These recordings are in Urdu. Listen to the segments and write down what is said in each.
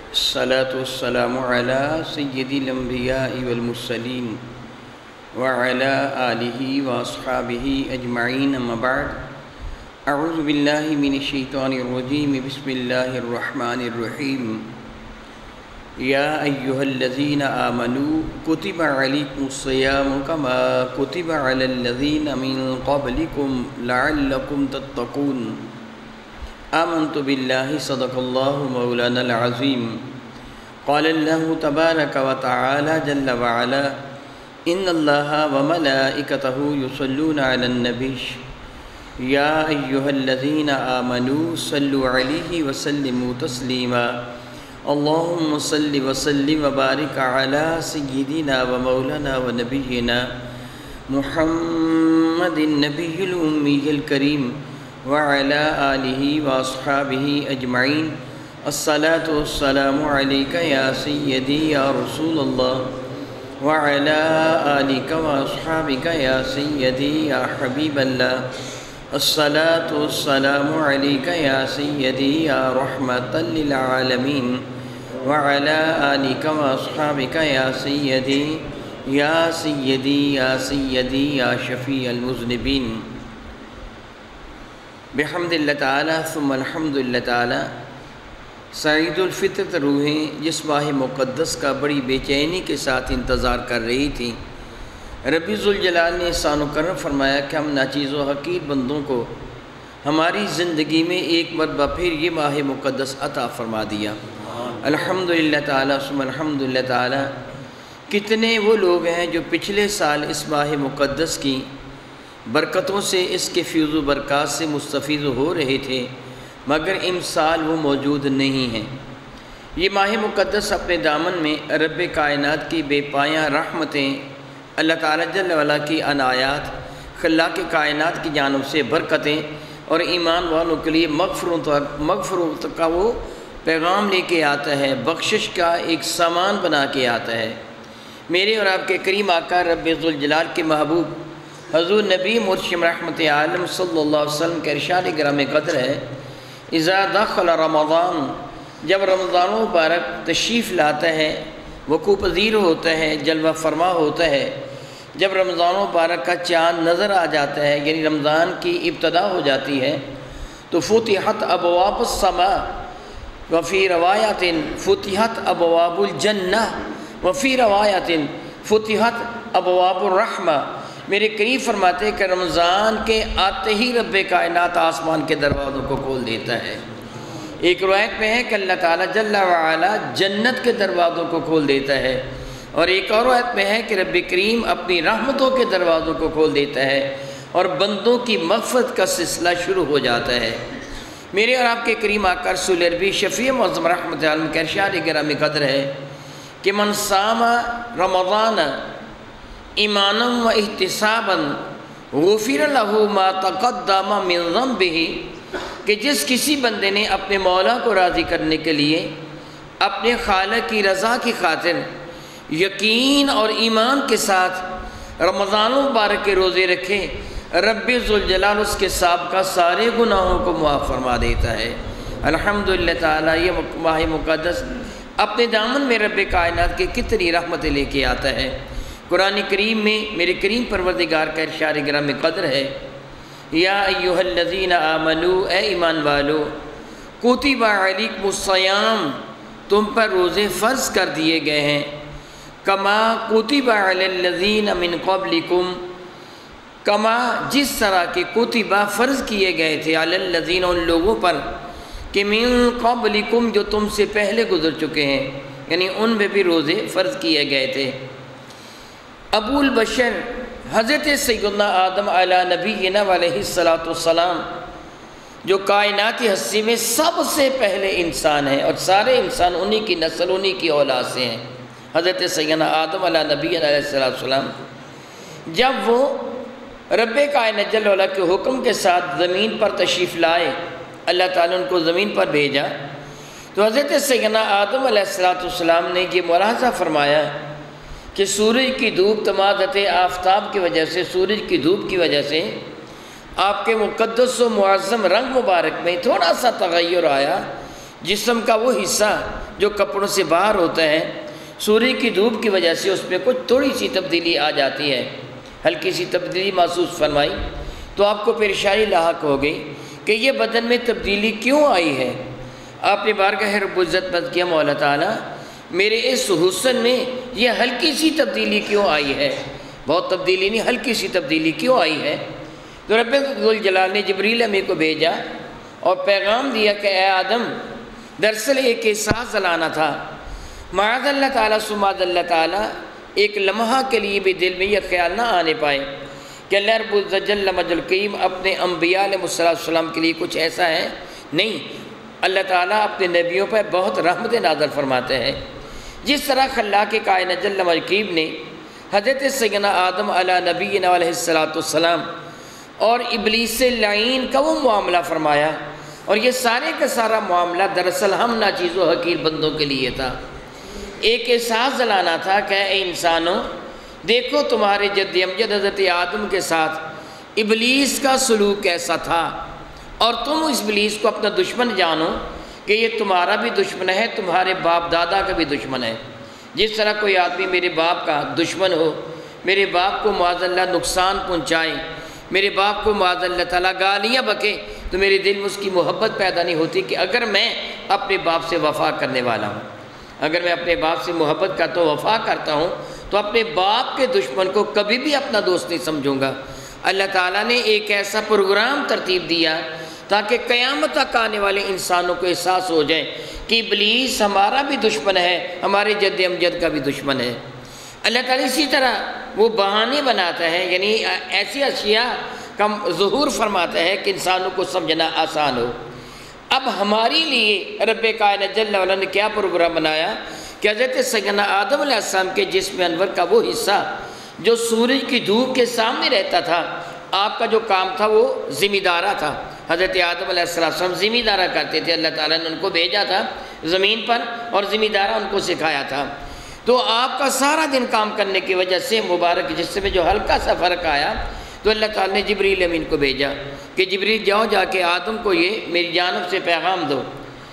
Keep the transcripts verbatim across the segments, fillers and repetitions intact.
الصلاة والسلام على سيد الأنبياء والمرسلين وعلى آله وأصحابه أجمعين أما بعد أعوذ بالله من الشيطان الرجيم بسم الله الرحمن الرحيم يا أيها الذين آمنوا كتب عليكم الصيام كما كتب على الذين من قبلكم لعلكم تتقون آمنت بالله صدق الله مولانا العظيم قال الله تبارك وتعالى جل وعلا إن الله وملائكته يصلون على النبي يا أيها الذين آمنوا صلوا عليه وسلموا تسليما اللهم صل وسلم وبارك على سيدنا ومولانا ونبينا محمد النبي الأمي الكريم وعلى آله وأصحابه أجمعين الصلاة والسلام عليك يا سيدي يا رسول الله وعلى آلك وأصحابك يا سيدي يا حبيب الله الصلاة والسلام عليك يا سيدي يا رحمة للعالمين وعلى آلك وأصحابك يا سيدي يا سيدي يا سيدي يا شفيع المذنبين بحمد اللہ تعالیٰ ثم الحمد للہ تعالیٰ سعید الفطرت روحیں جس ماہ مقدس کا بڑی بے چینی کے ساتھ انتظار کر رہی تھی، رب ذوالجلال نے احسان و کرم فرمایا کہ ہم ناچیز و حقیر بندوں کو ہماری زندگی میں ایک مرتبہ پھر یہ ماہ مقدس عطا فرما دیا۔ الحمدللہ تعالیٰ ثم الحمد للہ تعالیٰ۔ کتنے وہ لوگ ہیں جو پچھلے سال اس ماہ مقدس کی برکتوں سے، اس کے فیض و برکات سے مستفید ہو رہے تھے، مگر ان سال وہ موجود نہیں ہیں۔ یہ ماہ مقدس اپنے دامن میں رب کائنات کی بے پایاں رحمتیں، اللہ تعالیٰ جل وعلا کی عنایات، خلاق کائنات کی جانب سے برکتیں اور ایمان والوں کے لیے مغفرت مغفرت کا وہ پیغام لے کے آتا ہے، بخشش کا ایک سامان بنا کے آتا ہے۔ میرے اور آپ کے کریم آقا رب ذوالجلال کے محبوب حضور نبی مرشد رحمت عالم صلی اللہ علیہ وسلم کے ارشاد گرام قدر ہے، اذا دخل رمضان، جب رمضان مبارک تشریف لاتا ہے، وقوع پذیر ہوتا ہے، جلوہ فرما ہوتا ہے، جب رمضان مبارک کا چاند نظر آ جاتا ہے، یعنی رمضان کی ابتدا ہو جاتی ہے، تو فتحت ابواب السماء وفی روایت فتحت ابواب الجنہ وفی روایت فتحت ابواب الرحمہ۔ میرے قریب فرماتے ہیں کہ رمضان کے آتے ہی رب کائنات آسمان کے دروازوں کو کھول دیتا ہے۔ ایک روایت میں ہے کہ اللہ تعالیٰ جل وعلا جنت کے دروازوں کو کھول دیتا ہے، اور ایک اور روایت میں ہے کہ رب کریم اپنی رحمتوں کے دروازوں کو کھول دیتا ہے اور بندوں کی مغفرت کا سلسلہ شروع ہو جاتا ہے۔ میرے اور آپ کے کریم آقا رسول عربی شفیع معظم رحمت عالم کے ارشاد گرامی قدر ہے کہ من صام رمضان ایمانا و احتسابا غفر لہ ما تقدم من ذنبہ، کہ جس کسی بندے نے اپنے مولا کو راضی کرنے کے لیے اپنے خالق کی رضا کی خاطر یقین اور ایمان کے ساتھ رمضان مبارک کے روزے رکھے، رب ذوالجلال اس کے سابقہ سارے گناہوں کو معاف فرما دیتا ہے۔ الحمدللہ تعالیٰ یہ ماہ مقدس اپنے دامن میں رب کائنات کے کتنی رحمتیں لے کے آتا ہے۔ قرآن کریم میں میرے کریم پروردگار کا ارشاد گرامی قدر ہے، یا ایہا الذین آمنو، اے ایمان والو، کتب علیکم الصیام، تم پر روزے فرض کر دیے گئے ہیں، کما کتب علی الذین من قبلکم، کما جس طرح کے کتبہ فرض کیے گئے تھے، علی الذین ان لوگوں پر کہ من قبلکم جو تم سے پہلے گزر چکے ہیں، یعنی ان میں بھی روزے فرض کیے گئے تھے۔ ابو البشر حضرت سیدنا آدم علیہ نبینا علیہ السلام، جو کائناتی ہستی میں سب سے پہلے انسان ہیں اور سارے انسان انہی کی نسل، انہی کی اولاد سے ہیں، حضرت سیدنا آدم علیہ نبینا علیہ السلام، جب وہ رب کائنات جل وعلا کے حکم کے ساتھ زمین پر تشریف لائے، اللہ تعالیٰ نے ان کو زمین پر بھیجا، تو حضرت سیدنا آدم علیہ السلام نے یہ ملاحظہ فرمایا کہ سورج کی دھوپ تمادت آفتاب کی وجہ سے، سورج کی دھوپ کی وجہ سے آپ کے مقدس و معظم رنگ مبارک میں تھوڑا سا تغیر آیا، جسم کا وہ حصہ جو کپڑوں سے باہر ہوتا ہے، سورج کی دھوپ کی وجہ سے اس میں کچھ تھوڑی سی تبدیلی آ جاتی ہے، ہلکی سی تبدیلی محسوس فرمائی تو آپ کو پریشانی لاحق ہو گئی کہ یہ بدن میں تبدیلی کیوں آئی ہے۔ آپ نے بارگاہ رب العزت بند کیا، مولا تعالیٰ میرے اس حسن میں یہ ہلکی سی تبدیلی کیوں آئی ہے، بہت تبدیلی نہیں، ہلکی سی تبدیلی کیوں آئی ہے؟ تو رب ذوالجلال نے جبریل امین کو بھیجا اور پیغام دیا کہ اے آدم، دراصل ایک احساس دلانا تھا، معاذ اللہ تعالیٰ سماد اللہ تعالیٰ ایک لمحہ کے لیے بھی دل میں یہ خیال نہ آنے پائے کہ اللہ رب العزت جل مجد الکریم اپنے انبیاء علیہ السلام کے لیے کچھ ایسا ہے نہیں۔ اللہ تعالیٰ اپنے نبیوں پر بہت رحمت نازل فرماتے ہیں، جس طرح خلاق کائنات جل مجد الکریم نے حضرت سیدنا آدم علیہ نبینا علیہ السلام اور ابلیس لعین کا وہ معاملہ فرمایا، اور یہ سارے کا سارا معاملہ دراصل ہم ناچیز و حقیر بندوں کے لیے تھا۔ ایک احساس دلانا تھا کہ اے انسانوں، دیکھو تمہارے جد امجد حضرت آدم کے ساتھ ابلیس کا سلوک کیسا تھا، اور تم اس ابلیس کو اپنا دشمن جانو کہ یہ تمہارا بھی دشمن ہے، تمہارے باپ دادا کا بھی دشمن ہے۔ جس طرح کوئی آدمی میرے باپ کا دشمن ہو، میرے باپ کو معاذ اللہ نقصان پہنچائے، میرے باپ کو معاذ اللہ تعالیٰ گالیاں بکے، تو میرے دل میں اس کی محبت پیدا نہیں ہوتی کہ اگر میں اپنے باپ سے وفا کرنے والا ہوں، اگر میں اپنے باپ سے محبت کرتا ہوں، وفا کرتا ہوں، تو اپنے باپ کے دشمن کو کبھی بھی اپنا دوست نہیں سمجھوں گا۔ اللہ تعالیٰ نے ایک ایسا پروگرام ترتیب دیا تاکہ قیامت تک آنے والے انسانوں کو احساس ہو جائے کہ ابلیس ہمارا بھی دشمن ہے، ہمارے جد امجد کا بھی دشمن ہے۔ اللہ تعالیٰ اسی طرح وہ بہانے بناتا ہے، یعنی ایسی اشیاء کا ظہور فرماتا ہے کہ انسانوں کو سمجھنا آسان ہو۔ اب ہمارے لیے رب کائنات جل وعلا نے کیا پروگرام بنایا کہ حضرت سیدنا آدم علیہ السلام کے جسم انور کا وہ حصہ جو سورج کی دھوپ کے سامنے رہتا تھا، آپ کا جو کام تھا وہ ذمہ دارہ تھا۔ حضرت آدم علیہ السلام ذمہ دارہ کرتے تھے، اللہ تعالیٰ نے ان کو بھیجا تھا زمین پر اور ذمہ دارہ ان کو سکھایا تھا۔ تو آپ کا سارا دن کام کرنے کی وجہ سے مبارک جسم میں جو ہلکا سا فرق آیا، تو اللہ تعالیٰ نے جبریل امین کو بھیجا کہ جبریل جاؤ جا کے آدم کو یہ میری جانب سے پیغام دو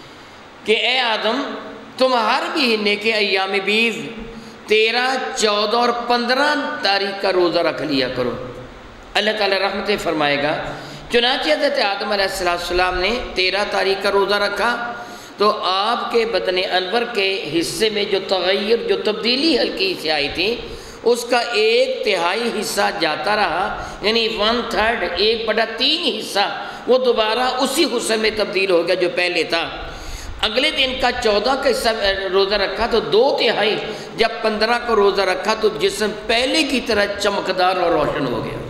کہ اے آدم، تم ہر مہینے کے ایام بیض تیرہ، چودہ اور پندرہ تاریخ کا روزہ رکھ لیا کرو، اللہ تعالیٰ رحمت فرمائے گا۔ چنانچہ حضرت آدم علیہ السلام نے تیرہ تاریخ کا روزہ رکھا تو آپ کے بدن انور کے حصے میں جو تغیر، جو تبدیلی ہلکی سے آئی تھی، اس کا ایک تہائی حصہ جاتا رہا، یعنی ون تھرڈ، ایک بڑا تین حصہ وہ دوبارہ اسی حسن میں تبدیل ہو گیا جو پہلے تھا۔ اگلے دن کا چودہ کا حصہ روزہ رکھا تو دو تہائی، جب پندرہ کو روزہ رکھا تو جسم پہلے کی طرح چمکدار اور روشن ہو گیا۔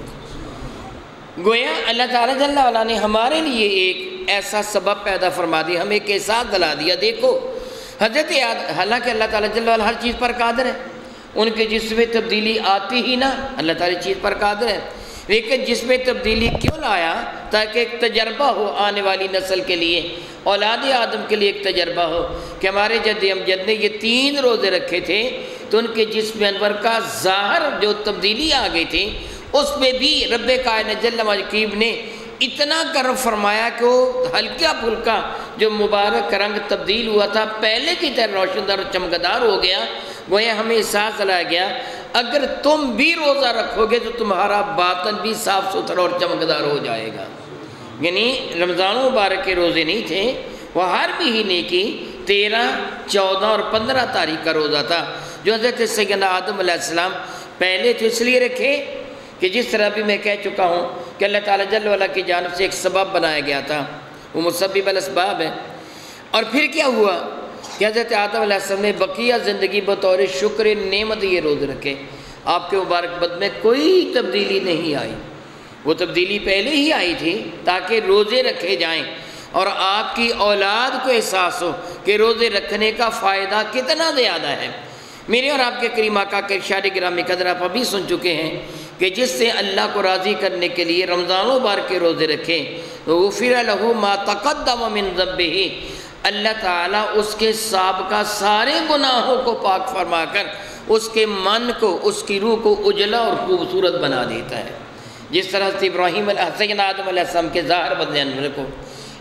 گویا اللہ تعالیٰ جل وعلا نے ہمارے لیے ایک ایسا سبب پیدا فرما دیا، ہمیں ایک احساس دلا دیا۔ دیکھو حضرت حالانکہ اللہ تعالیٰ جل وعلا ہر چیز پر قادر ہے، ان کے جسم میں تبدیلی آتی ہی نہ، اللہ تعالیٰ چیز پر قادر ہے، لیکن جس میں تبدیلی کیوں لایا؟ تاکہ ایک تجربہ ہو آنے والی نسل کے لیے، اولاد آدم کے لیے ایک تجربہ ہو کہ ہمارے جد امجد نے یہ تین روزے رکھے تھے تو ان کے جسم انور کا ظاہر جو تبدیلی آ گئی تھی، اس میں بھی رب کائنات جل مجید نے اتنا کرم فرمایا کہ وہ ہلکا پھلکا جو مبارک رنگ تبدیل ہوا تھا پہلے کی طرح روشندار اور چمکدار ہو گیا۔ گویا ہمیں احساس دلایا گیا اگر تم بھی روزہ رکھو گے تو تمہارا باطن بھی صاف ستھرا اور چمکدار ہو جائے گا۔ یعنی رمضان مبارک کے روزے نہیں تھے، وہ ہر مہینے کی تیرہ، چودہ اور پندرہ تاریخ کا روزہ تھا جو حضرت سیدنا آدم علیہ السلام پہلے تو اس لیے رکھے کہ جس طرح بھی میں کہہ چکا ہوں کہ اللہ تعالیٰ جل وعلا کی جانب سے ایک سبب بنایا گیا تھا، وہ مسبب الاسباب ہے۔ اور پھر کیا ہوا کہ حضرت آدم علیہ السلام نے بقیہ زندگی بطور شکر نعمت یہ روزے رکھے، آپ کے مبارک بد میں کوئی تبدیلی نہیں آئی، وہ تبدیلی پہلے ہی آئی تھی تاکہ روزے رکھے جائیں اور آپ کی اولاد کو احساس ہو کہ روزے رکھنے کا فائدہ کتنا زیادہ ہے۔ میرے اور آپ کے کریم آقا کے ارشاد گرامی قدر آپ ابھی سن چکے ہیں کہ جس سے اللہ کو راضی کرنے کے لیے رمضان و بار کے روزے رکھیں تو غفر لہ ما تقدم من ذنبہ، اللہ تعالیٰ اس کے سابقہ سارے گناہوں کو پاک فرما کر اس کے من کو، اس کی روح کو اجلا اور خوبصورت بنا دیتا ہے۔ جس طرح سے ابراہیم علیہ سیدنا آدم علیہ السلام کے ظاہر بدن انور کو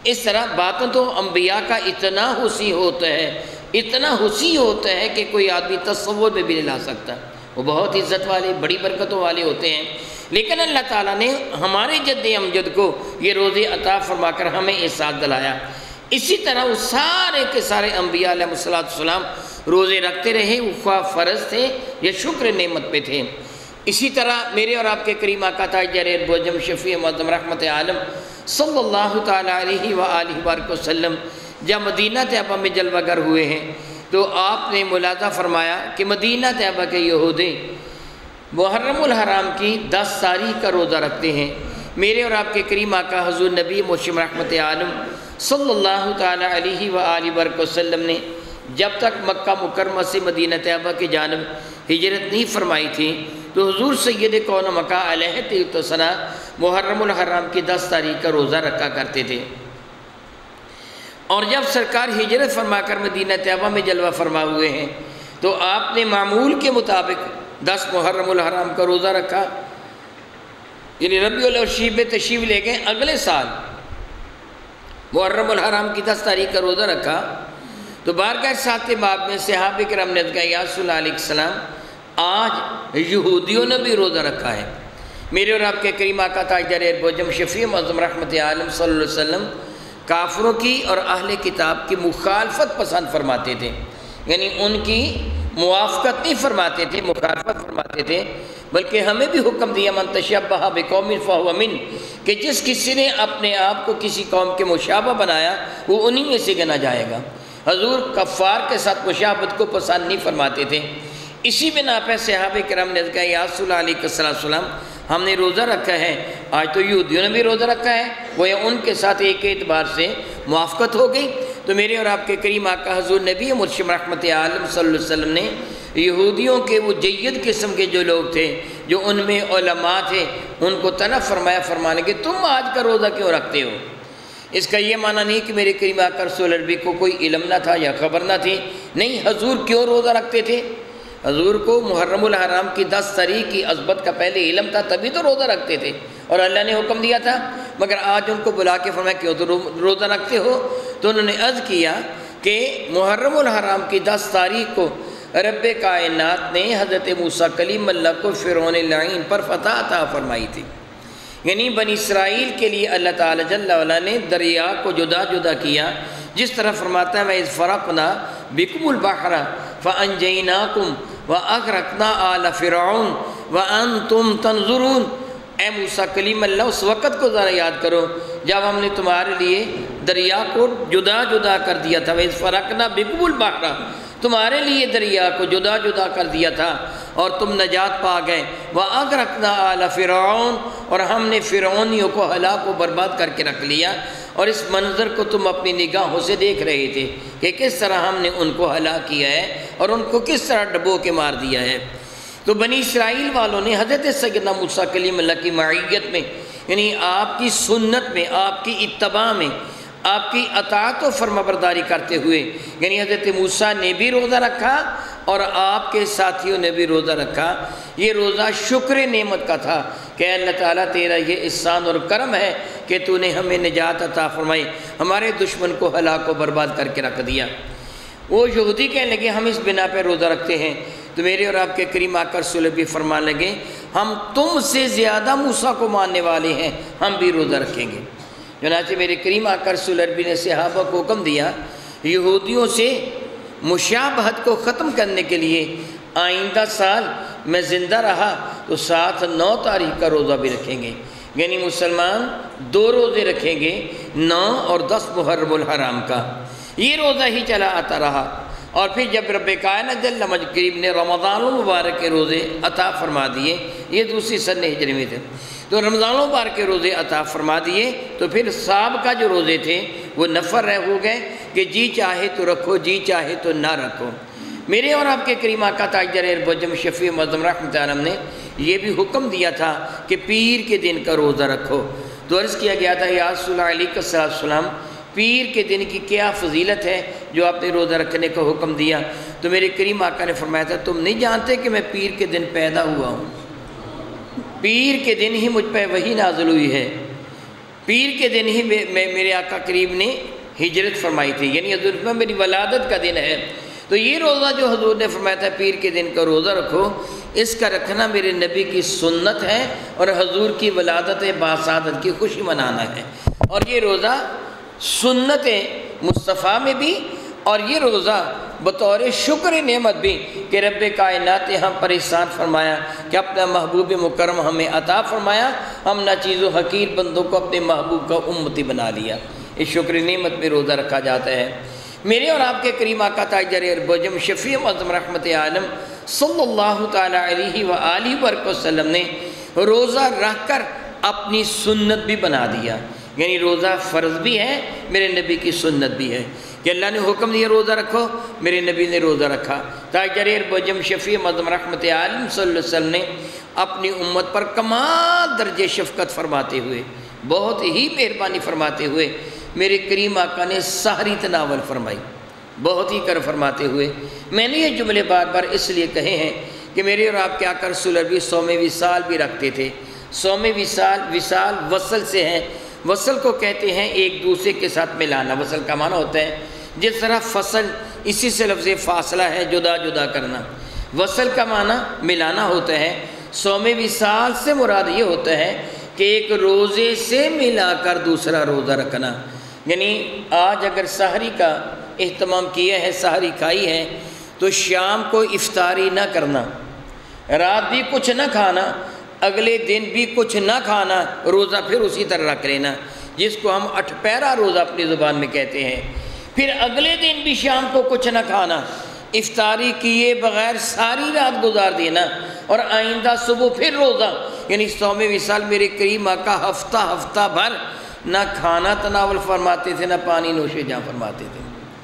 اس طرح باتیں تو انبیاء کا اتنا حسین ہوتا ہے اتنا حسین ہوتا ہے کہ کوئی آدمی تصور میں بھی نہیں لا سکتا. وہ بہت عزت والے بڑی برکتوں والے ہوتے ہیں، لیکن اللہ تعالیٰ نے ہمارے جد امجد کو یہ روزے عطا فرما کر ہمیں احساس دلایا. اسی طرح وہ سارے کے سارے انبیاء علیہ السلام روزے رکھتے رہے، وہ خواہ فرض تھے یا شکر نعمت پہ تھے. اسی طرح میرے اور آپ کے کریم آقا تاجر بوجم شفیع معظم رحمت عالم صلی اللہ تعالیٰ علیہ وآلہ وآلہ وسلم جب مدینہ طیبہ میں جلوہ گر ہوئے ہیں تو آپ نے ملاحظہ فرمایا کہ مدینہ طیبہ کے یہودی محرم الحرام کی دس تاریخ کا روزہ رکھتے ہیں. میرے اور آپ کے کریم آقا حضور نبی محترم رحمت عالم صلی اللہ تعالیٰ علیہ وآلہ وآلہ وسلم نے جب تک مکہ مکرمہ سے مدینہ طیبہ کی جانب ہجرت نہیں فرمائی تھی تو حضور سید کون مکہ علیہ السلام محرم الحرام کی دس تاریخ کا روزہ رکھا کرتے تھے. اور جب سرکار ہجرت فرما کر مدینہ طیبہ میں جلوہ فرما ہوئے ہیں تو آپ نے معمول کے مطابق دس محرم الحرام کا روزہ رکھا، یعنی ربیع الاول شریف میں تشریف لے گئے. اگلے سال محرم الحرام کی دس تاریخ کا روزہ رکھا تو بارگاہ سات باب میں صحابہ کرام نے کہا یا رسول اللہ علیہ السلام آج یہودیوں نے بھی روزہ رکھا ہے. میرے اور آپ کے کریم آقا تاجدار بوجم شفیع معظم رحمت عالم صلی اللہ علیہ وسلم کافروں کی اور اہل کتاب کی مخالفت پسند فرماتے تھے، یعنی ان کی موافقت نہیں فرماتے تھے، مخالفت فرماتے تھے. بلکہ ہمیں بھی حکم دیا من تشبہ بقوم فہو من، کہ جس کسی نے اپنے آپ کو کسی قوم کے مشابہ بنایا وہ انہی میں سے گنا جائے گا. حضور کفار کے ساتھ مشابہت کو پسند نہیں فرماتے تھے. اسی بنا پہ صحابہ کرام نے کہا یا رسول اللہ علیہ السلام ہم نے روزہ رکھا ہے، آج تو یہودیوں نے بھی روزہ رکھا ہے، وہ ان کے ساتھ ایک اعتبار سے موافقت ہو گئی. تو میرے اور آپ کے کریم آقا حضور نبی مرشد رحمت عالم صلی اللہ علیہ وسلم نے یہودیوں کے وہ جید قسم کے جو لوگ تھے جو ان میں علماء تھے ان کو طلب فرمایا فرمانے کہ تم آج کا روزہ کیوں رکھتے ہو. اس کا یہ معنی نہیں کہ میرے کریم آقا رسول عربی کو کوئی علم نہ تھا یا خبر نہ تھی، نہیں، حضور کیوں روزہ رکھتے تھے؟ حضور کو محرم الحرام کی دس تاریخ کی عظمت کا پہلے علم تھا تبھی تو روزہ رکھتے تھے اور اللہ نے حکم دیا تھا. مگر آج ان کو بلا کے فرمایا کیوں تو روزہ رکھتے ہو؟ تو انہوں نے عرض کیا کہ محرم الحرام کی دس تاریخ کو رب کائنات نے حضرت موسیٰ کلیم اللہ کو فرعون لعین پر فتح عطا فرمائی تھی. یعنی بنی اسرائیل کے لیے اللہ تعالی جل وعلا نے دریا کو جدا جدا کیا، جس طرح فرماتا ہے وَإِذْ فَرَقْنَا بِكُمُ الْبَحْرَ فَأَنْجَيْنَاكُمْ وَأَغْرَقْنَا آلَ فِرْعَوْنَ وَأَنْتُمْ تَنْظُرُونَ. اے موسیٰ کلیم اللہ اس وقت کو ذرا یاد کرو جب ہم نے تمہارے لیے دریا کو جدا جدا کر دیا تھا. وَإِذْ فَرَقْنَا بِكُمُ الْبَحْرَ، تمہارے لیے دریا کو جدا جدا کر دیا تھا اور تم نجات پا گئے. وَأَغْرَقْنَا آلَ فِرْعَوْنَ، اور ہم نے فرعونیوں کو ہلاک و برباد کر کے رکھ لیا. اور اس منظر کو تم اپنی نگاہوں سے دیکھ رہے تھے کہ کس طرح ہم نے ان کو ہلاک کیا ہے اور ان کو کس طرح ڈبو کے مار دیا ہے. تو بنی اسرائیل والوں نے حضرت سیدنا موسیٰ کلیم اللہ کی معیت میں، یعنی آپ کی سنت میں، آپ کی اتباع میں، آپ کی اطاعت و فرمانبرداری کرتے ہوئے، یعنی حضرت موسیٰ نے بھی روزہ رکھا اور آپ کے ساتھیوں نے بھی روزہ رکھا. یہ روزہ شکر نعمت کا تھا کہ اللہ تعالیٰ تیرا یہ احسان اور کرم ہے کہ تو نے ہمیں نجات عطا فرمائی، ہمارے دشمن کو ہلاک و برباد کر کے رکھ دیا. وہ یہودی کہنے لگے ہم اس بنا پہ روزہ رکھتے ہیں. تو میرے اور آپ کے کریم آقا رسول بھی فرمانے لگے ہم تم سے زیادہ موسیٰ کو ماننے والے ہیں، ہم بھی روزہ رکھیں گے. چنانچہ میرے کریم آقا رسول عربی نے صحابہ کو حکم دیا یہودیوں سے مشابہت کو ختم کرنے کے لیے آئندہ سال میں زندہ رہا تو ساتھ نو تاریخ کا روزہ بھی رکھیں گے. یعنی مسلمان دو روزے رکھیں گے، نو اور دس محرم الحرام کا. یہ روزہ ہی چلا آتا رہا. اور پھر جب رب کائنات جل مجدہ کریم نے رمضان المبارک کے روزے عطا فرما دیے، یہ دوسری سن ہجری میں تھے، تو رمضان المبارک کے روزے عطا فرما دیے تو پھر سابقہ جو روزے تھے وہ نفر رہ ہو گئے کہ جی چاہے تو رکھو، جی چاہے تو نہ رکھو. میرے اور آپ کے کریم آقا تاجدار بوجم شفیع معظم رحمت عالم نے یہ بھی حکم دیا تھا کہ پیر کے دن کا روزہ رکھو. تو عرض کیا گیا تھا یا رسول اللہ علیہ السلام پیر کے دن کی کیا فضیلت ہے جو آپ نے روزہ رکھنے کا حکم دیا؟ تو میرے کریم آقا نے فرمایا تھا تم نہیں جانتے کہ میں پیر کے دن پیدا ہوا ہوں، پیر کے دن ہی مجھ پہ وحی نازل ہوئی ہے. پیر کے دن ہی میں میرے آقا کریم نے ہجرت فرمائی تھی، یعنی حضور میں میری ولادت کا دن ہے، تو یہ روزہ جو حضور نے فرمایا تھا پیر کے دن کا روزہ رکھو، اس کا رکھنا میرے نبی کی سنت ہے اور حضور کی ولادت باسعادت کی خوشی منانا ہے۔ اور یہ روزہ سنت مصطفیٰ میں بھی، اور یہ روزہ بطور شکر نعمت بھی کہ رب کائنات نے ہم پر احسان فرمایا کہ اپنا محبوب مکرم ہمیں عطا فرمایا، ہم نہ چیز و حقیر بندوں کو اپنے محبوب کا امتی بنا لیا، اس شکر نعمت میں روزہ رکھا جاتا ہے۔ میرے اور آپ کے کریم آقا تاجر اربجم شفیع معظم رحمت عالم صلی اللہ تعالیٰ علیہ وآلہ وسلم نے روزہ رکھ کر اپنی سنت بھی بنا دیا، یعنی روزہ فرض بھی ہے، میرے نبی کی سنت بھی ہے کہ اللہ نے حکم دیا روزہ رکھو، میرے نبی نے روزہ رکھا۔ تاجر اربجم شفیع معظم رحمت عالم صلی اللہ علیہ وسلم نے اپنی امت پر کمال درجے شفقت فرماتے ہوئے، بہت ہی مہربانی فرماتے ہوئے میرے کریم آقا نے سحری تناول فرمائی، بہت ہی کر فرماتے ہوئے۔ میں نے یہ جملے بار بار اس لیے کہے ہیں کہ میرے اور آپ کے آقا رسول اللہ صوم وصال بھی رکھتے تھے۔ صوم وصال، وصال وصل سے ہے، وصل کو کہتے ہیں ایک دوسرے کے ساتھ ملانا، وصل کا معنی ہوتا ہے جس طرح فصل اسی سے لفظ فاصلہ ہے، جدا جدا کرنا، وصل کا معنی ملانا ہوتا ہے۔ صوم وصال سے مراد یہ ہوتا ہے کہ ایک روزے سے ملا کر دوسرا روزہ رکھنا، یعنی آج اگر سحری کا اہتمام کیا ہے، سحری کھائی ہے، تو شام کو افطاری نہ کرنا، رات بھی کچھ نہ کھانا، اگلے دن بھی کچھ نہ کھانا، روزہ پھر اسی طرح رکھ لینا، جس کو ہم اٹھ پیرا روزہ اپنی زبان میں کہتے ہیں۔ پھر اگلے دن بھی شام کو کچھ نہ کھانا، افطاری کیے بغیر ساری رات گزار دینا، اور آئندہ صبح پھر روزہ، یعنی صوم وصال میرے کریم آقا ہفتہ ہفتہ بھر نہ کھانا تناول فرماتے تھے، نہ پانی نوش جاں فرماتے تھے۔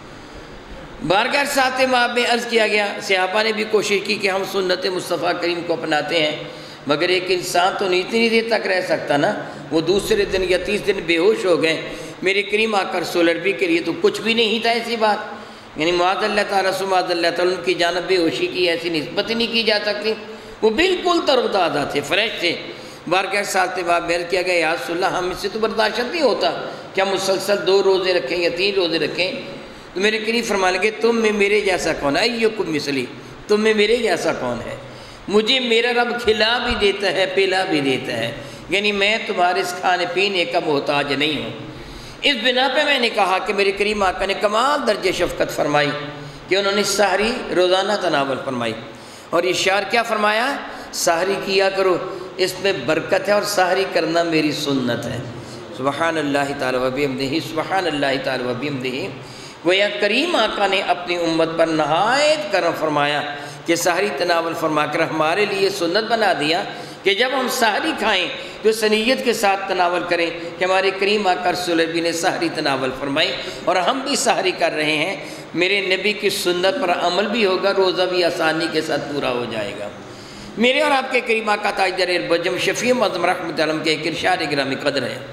بارگاہ ساتھ ماں میں عرض کیا گیا، صحابہ نے بھی کوشش کی کہ ہم سنت مصطفیٰ کریم کو اپناتے ہیں، مگر ایک انسان تو اتنی دیر تک رہ سکتا نا، وہ دوسرے دن یا تیس دن بے ہوش ہو گئے۔ میرے کریم آقا رسول عربی کے لیے تو کچھ بھی نہیں تھا ایسی بات، یعنی معاذ اللہ تعالیٰ معاذ اللہ تعالیٰ ان کی جانب بے ہوشی کی ایسی نسبت ہی نہیں کی جا سکتی، وہ بالکل تر و تازہ تھے، فریش تھے۔ بارگاہ ساتھ باب بیان کیا گیا، یا رسول اللہ ہم اس سے تو برداشت نہیں ہوتا کہ ہم مسلسل دو روزے رکھیں یا تین روزے رکھیں۔ تو میرے کریم فرمانے لگے، تم میں میرے جیسا کون ہے، ایکم مثلی، تم میں میرے جیسا کون ہے، مجھے میرا رب کھلا بھی دیتا ہے پلا بھی دیتا ہے، یعنی میں تمہارے اس کھانے پینے کا محتاج نہیں ہوں۔ اس بنا پہ میں نے کہا کہ میرے کریم آقا نے کمال درجہ شفقت فرمائی کہ انہوں نے سحری روزانہ تناول فرمائی، اور اشار کیا فرمایا، سحری کیا کرو، اس میں برکت ہے، اور سحری کرنا میری سنت ہے۔ سبحان اللہ تعالیٰ و بحمدہ، سبحان اللہ تعالیٰ و بحمدہ۔ گویا کریم آقا نے اپنی امت پر نہایت کرم فرمایا کہ سحری تناول فرما کر ہمارے لیے سنت بنا دیا کہ جب ہم سحری کھائیں تو سنیت کے ساتھ تناول کریں کہ ہمارے کریم آقا رسول اللہ نے سحری تناول فرمائی، اور ہم بھی سحری کر رہے ہیں۔ میرے نبی کی سنت پر عمل بھی ہوگا، روزہ بھی آسانی کے ساتھ پورا ہو جائے گا۔ میرے اور آپ کے کریم آقا تاجدار اربجم شفیع معظم رحمت عالم کے ایک ارشاد گرامی قدر ہے،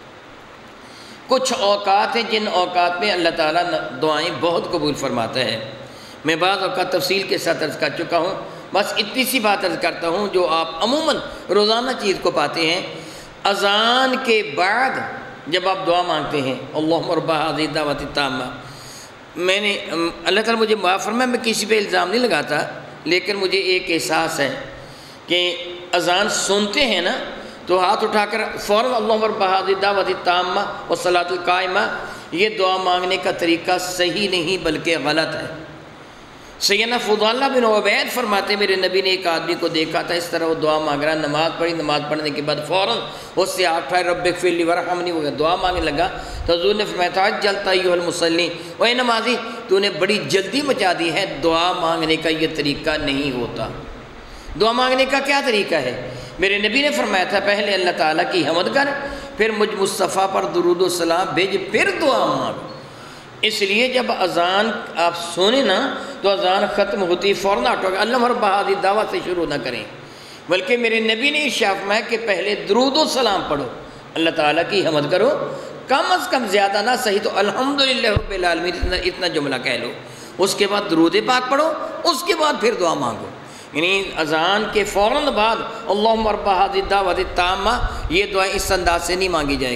کچھ اوقات ہیں جن اوقات میں اللہ تعالیٰ دعائیں بہت قبول فرماتا ہے۔ میں بعض اوقات تفصیل کے ساتھ عرض کر چکا ہوں، بس اتنی سی بات عرض کرتا ہوں جو آپ عموماً روزانہ چیز کو پاتے ہیں۔ اذان کے بعد جب آپ دعا مانگتے ہیں اللہم رب ہذہ الدعوۃ التامہ، میں نے اللہ تعالیٰ مجھے معاف فرمائے، میں کسی پہ الزام نہیں لگاتا، لیکن مجھے ایک احساس ہے کہ اذان سنتے ہیں نا تو ہاتھ اٹھا کر فوراً اللہم رب ہذہ الدعوۃ التامہ والصلاۃ القائمہ، یہ دعا مانگنے کا طریقہ صحیح نہیں بلکہ غلط ہے۔ سیدنا فضالہ بن عبید فرماتے میرے نبی نے ایک آدمی کو دیکھا تھا اس طرح وہ دعا مانگ رہا، نماز پڑھی، نماز پڑھنے کے بعد فوراً اس سے ہاتھ اٹھائے رب اغفر لی وارحمنی وہ دعا مانگنے لگا، تو حضور نے فرمایا تھا عجلت ایھا المصلی، اے نمازی تو نے بڑی جلدی مچا دی ہے، دعا مانگنے کا یہ طریقہ نہیں ہوتا۔ دعا مانگنے کا کیا طریقہ ہے؟ میرے نبی نے فرمایا تھا پہلے اللہ تعالیٰ کی حمد کر، پھر مجھ مصطفیٰ پر درود و سلام بھیج، پھر دعا مانگ۔ اس لیے جب اذان آپ سنیں نا تو اذان ختم ہوتی فوراً اٹھو کہ اللہم رب ہذہ الدعوۃ سے شروع نہ کریں، بلکہ میرے نبی نے ارشاد فرمایا کہ پہلے درود و سلام پڑھو، اللہ تعالیٰ کی حمد کرو، کم از کم زیادہ نہ صحیح تو الحمدللہ رب العالمین اتنا, اتنا جملہ کہہ لو، اس کے بعد درود پاک پڑھو، اس کے بعد پھر دعا مانگو۔ یعنی اذان کے فوراً بعد اللہم رب ہذہ الدعوۃ التامہ یہ دعا اس انداز سے نہیں مانگی جائے گی،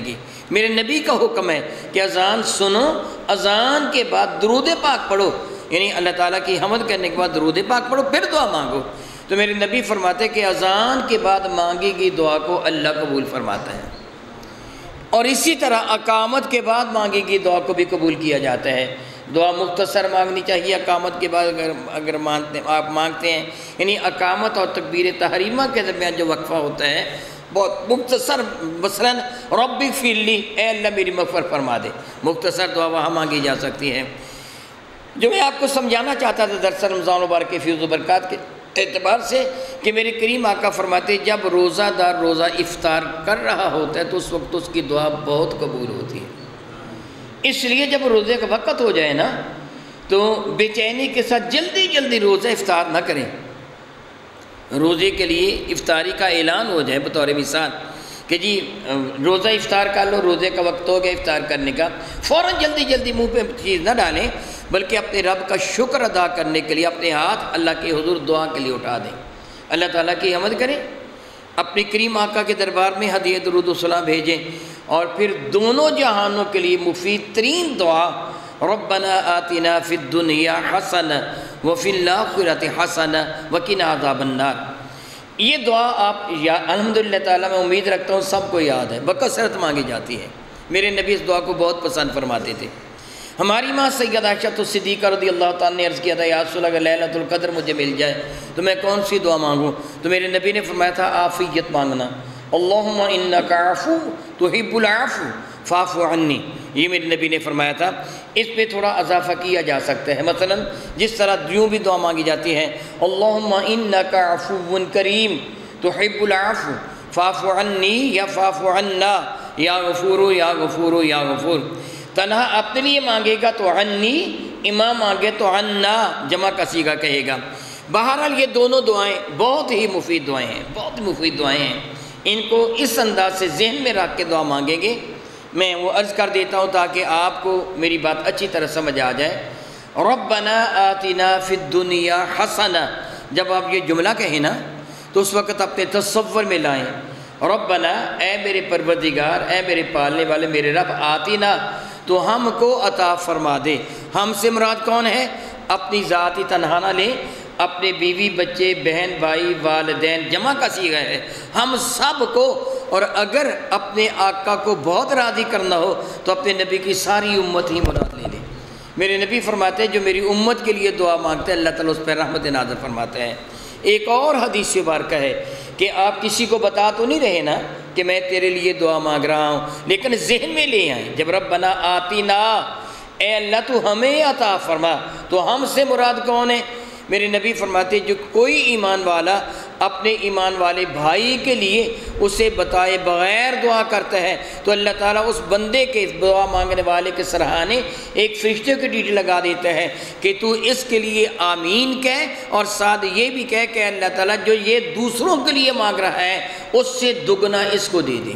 میرے نبی کا حکم ہے کہ اذان سنو، اذان کے بعد درود پاک پڑھو، یعنی اللہ تعالیٰ کی حمد کرنے کے بعد درود پاک پڑھو، پھر دعا مانگو۔ تو میرے نبی فرماتے کہ اذان کے بعد مانگی گئی دعا کو اللہ قبول فرماتا ہے، اور اسی طرح اقامت کے بعد مانگی گئی دعا کو بھی قبول کیا جاتا ہے۔ دعا مختصر مانگنی چاہیے اقامت کے بعد اگر اگر مانگتے آپ مانگتے ہیں، یعنی اقامت اور تکبیر تحریمہ کے درمیان جو وقفہ ہوتا ہے بہت مختصر، مثلا رب اغفر لی، اے اللہ میری مغفرت فرما دے، مختصر دعا وہاں مانگی جا سکتی ہے۔ جو میں آپ کو سمجھانا چاہتا تھا درس رمضان مبارک کے فیض و برکات کے اعتبار سے کہ میرے کریم آقا فرماتے جب روزہ دار روزہ افطار کر رہا ہوتا ہے تو اس وقت اس کی دعا بہت قبول ہوتی ہے۔ اس لیے جب روزے کا وقت ہو جائے نا تو بے چینی کے ساتھ جلدی جلدی روزہ افطار نہ کریں۔ روزے کے لیے افطاری کا اعلان ہو جائے بطور مثال کہ جی روزہ افطار کر لو، روزے کا وقت ہو گیا افطار کرنے کا، فوراً جلدی جلدی منہ پہ چیز نہ ڈالیں، بلکہ اپنے رب کا شکر ادا کرنے کے لیے اپنے ہاتھ اللہ کے حضور دعا کے لیے اٹھا دیں، اللہ تعالیٰ کی حمد کریں، اپنے کریم آقا کے دربار میں ہدیہ درود و سلام بھیجیں، اور پھر دونوں جہانوں کے لیے مفید ترین دعا ربنا آتنا فی الدنیا حسنہ وفی الآخرۃ حسنہ وقنا عذاب النار۔ یہ دعا آپ یا الحمدللہ تعالیٰ میں امید رکھتا ہوں سب کو یاد ہے، بکثرت مانگی جاتی ہے۔ میرے نبی اس دعا کو بہت پسند فرماتے تھے۔ ہماری ماں سیدہ عائشہ صدیقہ رضی اللہ تعالیٰ نے عرض کیا تھا یا رسول اللہ اگر لیلۃ القدر مجھے مل جائے تو میں کون سی دعا مانگوں؟ تو میرے نبی نے فرمایا تھا عافیت مانگنا، اللہم انک عفو تحب العفو فاعف عنی، یہ میرے نبی نے فرمایا تھا۔ اس پہ تھوڑا اضافہ کیا جا سکتا ہے، مثلا جس طرح یوں بھی دعا مانگی جاتی ہے اللہم انک عفو کریم تحب العفو فاعف عنی یا فاعف عنا یا غفور یا غفور یا غفور۔ تنہا اپنے لیے مانگے گا تو عنی، امام مانگے تو عنا، جمع کا صیغہ کہے گا۔ بہرحال یہ دونوں دعائیں بہت ہی مفید دعائیں ہیں، بہت مفید دعائیں ہیں، ان کو اس انداز سے ذہن میں رکھ کے دعا مانگیں گے۔ میں وہ عرض کر دیتا ہوں تاکہ آپ کو میری بات اچھی طرح سمجھ آ جائے۔ ربنا آتنا فی الدنیا حسنہ، جب آپ یہ جملہ کہیں نا تو اس وقت اپنے تصور میں لائیں ربنا، اے میرے پروردگار، اے میرے پالنے والے میرے رب، آتنا تو ہم کو عطا فرما دے۔ ہم سے مراد کون ہے؟ اپنی ذاتی تنہا نہ لیں، اپنے بیوی بچے بہن بھائی والدین، جمع کا صیغہ ہے، ہم سب کو۔ اور اگر اپنے آقا کو بہت راضی کرنا ہو تو اپنے نبی کی ساری امت ہی مراد لے لیں۔ میرے نبی فرماتے ہیں جو میری امت کے لیے دعا مانگتے ہیں اللہ تعالیٰ اس پر رحمت نازل فرماتے ہیں۔ ایک اور حدیث مبارکہ ہے کہ آپ کسی کو بتا تو نہیں رہے نا کہ میں تیرے لیے دعا مانگ رہا ہوں، لیکن ذہن میں لے آئیں جب ربنا آتینا، اے اللہ تو ہمیں عطا فرما، تو ہم سے مراد کون ہے؟ میرے نبی فرماتے ہیں جو کوئی ایمان والا اپنے ایمان والے بھائی کے لیے اسے بتائے بغیر دعا کرتا ہے تو اللہ تعالیٰ اس بندے کے دعا مانگنے والے کے سرحانے ایک فرشتے کی ڈیوٹی لگا دیتا ہے کہ تو اس کے لیے آمین کہہ، اور ساتھ یہ بھی کہہ کہ اللہ تعالیٰ جو یہ دوسروں کے لیے مانگ رہا ہے اس سے دگنا اس کو دے دے۔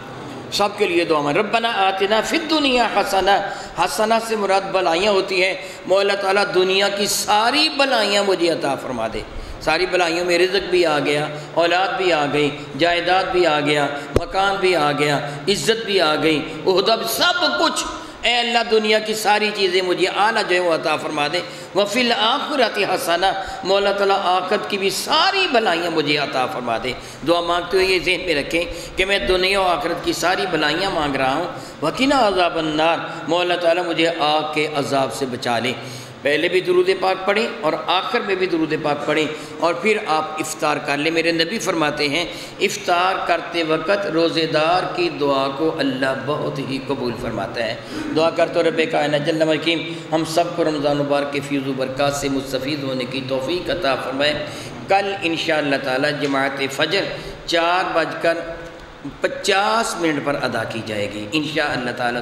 سب کے لیے دعا مانگ ربنا آتنا فی الدنیا حسنہ، حسنہ سے مراد بلائیاں ہوتی ہیں، مو اللہ تعالیٰ دنیا کی ساری بلائیاں مجھے عطا فرما دے۔ ساری بلائیوں میں رزق بھی آ گیا، اولاد بھی آ گئی، جائیداد بھی آ گیا، مکان بھی آ گیا، عزت بھی آ گئی، عہدہ بھی، سب کچھ اے اللہ دنیا کی ساری چیزیں مجھے اعلیٰ جو ہے وہ عطا فرما دے۔ وفی الآخرۃ حسنہ، مولا تعالیٰ آخرت کی بھی ساری بلائیاں مجھے عطا فرما دے۔ دعا مانگتے ہوئے یہ ذہن میں رکھیں کہ میں دنیا و آخرت کی ساری بلائیاں مانگ رہا ہوں۔ وقنا عذاب النار، مولا تعالیٰ مجھے آگ کے عذاب سے بچا لے۔ پہلے بھی درود پاک پڑھیں اور آخر میں بھی درود پاک پڑھیں، اور پھر آپ افطار کر لیں۔ میرے نبی فرماتے ہیں افطار کرتے وقت روزے دار کی دعا کو اللہ بہت ہی قبول فرماتا ہے۔ دعا کرتے رب کائنات جل مکیم ہم سب کو رمضان مبارک کے فیض و برکات سے مستفید ہونے کی توفیق عطا فرمائے۔ کل انشاءاللہ تعالی جماعت فجر چار بج کر پچاس منٹ پر ادا کی جائے گی انشاءاللہ تعالی۔